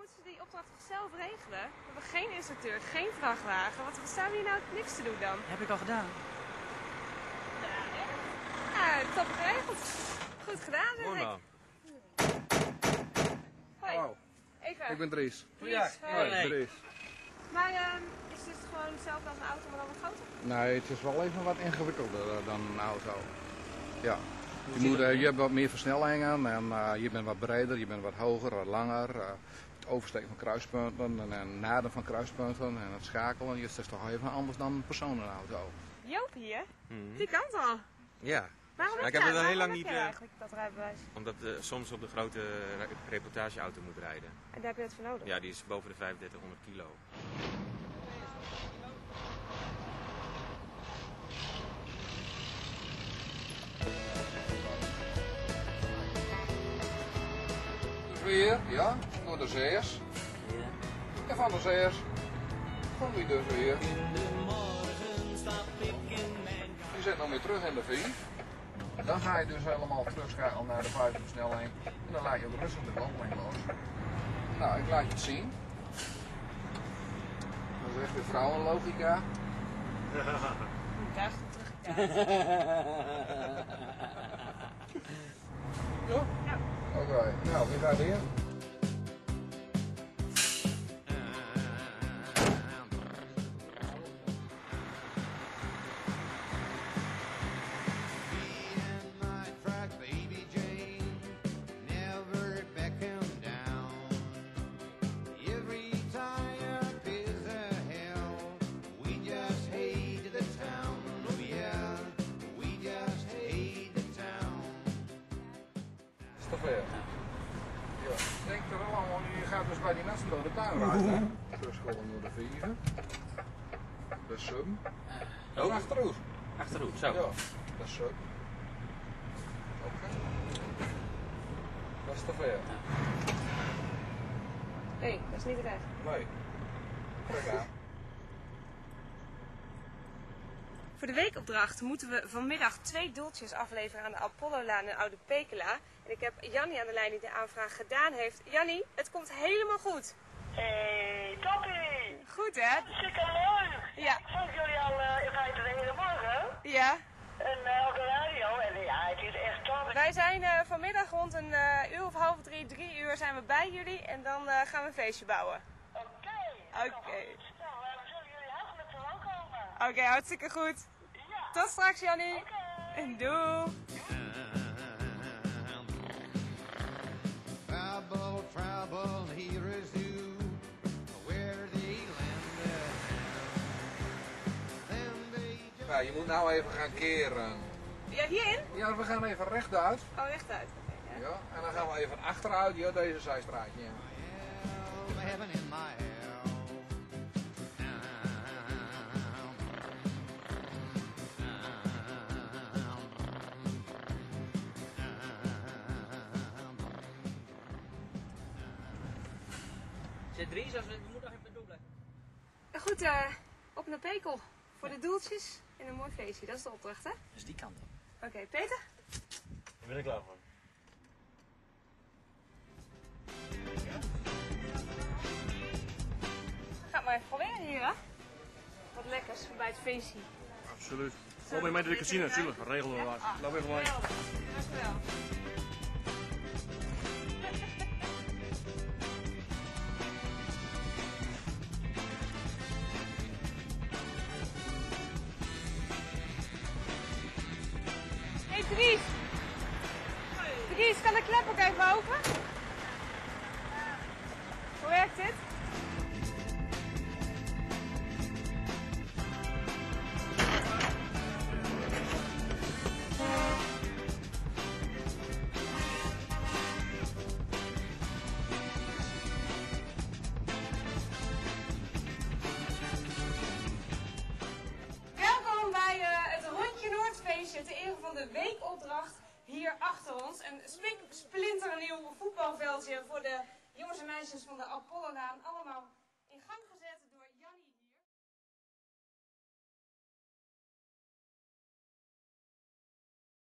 moeten ze die opdracht zelf regelen? We hebben geen instructeur, geen vrachtwagen. Wat staan we hier nou niks te doen dan? Heb ik al gedaan. Ja, echt? Ja, top geregeld. Goed gedaan, zeg Mooi ik. man. Hoi. Wow. Even. Ik ben Dries. Dries, hoi. Hoi. Dries. Maar is dit gewoon hetzelfde als een auto, maar dan wat groter? Nee, het is wel even wat ingewikkelder dan een auto. Ja. Je hebt wat meer versnellingen en je bent wat breder, je bent wat hoger, wat langer. Het oversteken van kruispunten en het naderen van kruispunten en het schakelen. Het is toch even anders dan een personenauto. Joop hier? Die kant al. Ja, Waarom Maar heb ik heb jij- het al heel waarom lang heb niet, jij eigenlijk dat rijbewijs? omdat soms op de grote reportageauto moet rijden. En daar heb je het voor nodig? Ja, die is boven de 3500 kilo. Dus weer, ja, door de zeers. Ja. En van de zeers kom je dus weer. Je zit nog weer terug in de V. Dan ga je dus helemaal terugschakelen naar de buitenversnelling. En dan laat je de rustige wandeling los. Nou, ik laat je het zien. Dat is echt weer vrouwenlogica. Daar is het teruggekijkt. Ja? Ja. Oké, nou, wie gaat weer? Ver. Ja. Denk er wel aan, want je gaat dus bij die mensen door de tuin rijden. Dus gewoon door de vieven. De sum. En achteruit. Achterhoek, zo. Ja, dat is sum. Oké. Dat is te ver. Nee, dat is niet recht. Nee. Kijk aan. Voor de weekopdracht moeten we vanmiddag 2 doeltjes afleveren aan de Apollo-laan in Oude Pekela. En ik heb Jannie aan de lijn die de aanvraag gedaan heeft. Jannie, het komt helemaal goed. Hey, toppie! Goed hè? Hartstikke leuk! Ja. Ik volg jullie al in feite de hele morgen. Ja. En op de radio. En ja, het is echt top. Wij zijn vanmiddag rond een uur of 2:30, 3 uur zijn we bij jullie en dan gaan we een feestje bouwen. Oké. Oké. Nou, we zullen jullie hartelijk verwelkomen. Oké, hartstikke goed. Ja. Tot straks Jannie. Oké. Doei. Trouble, trouble, here is you, where they landed. Then they just Nou, je moet nou even gaan keren. Ja, hierin? Ja, we gaan even rechtuit. Oh, rechtuit. Oké, ja. Ja, en dan gaan we even achteruit. Ja, deze zijstraatje. Ja. hell, heaven in my hell. Zit Dries, als we moet nog even doorblijven. Goed, op naar Pekel. Voor de doeltjes en een mooi feestje. Dat is de opdracht, hè? Dus die kant op. Oké, Peter? Ik ben er klaar voor. Ga maar even proberen hier, hè? Wat lekkers bij het feestje. Absoluut. Kom mee naar de casino, natuurlijk. Regelen we wat. Loop even mee. Dankjewel. Dankjewel. Hey Dries! Dries, kan de klep ook even open? Hoe werkt dit? Welkom bij het Rondje Noordfeestje ter ere van de weekopdracht hier achter ons. Een splinternieuw voetbalveldje voor de jongens en meisjes van de Apollo-laan. Allemaal in gang gebracht.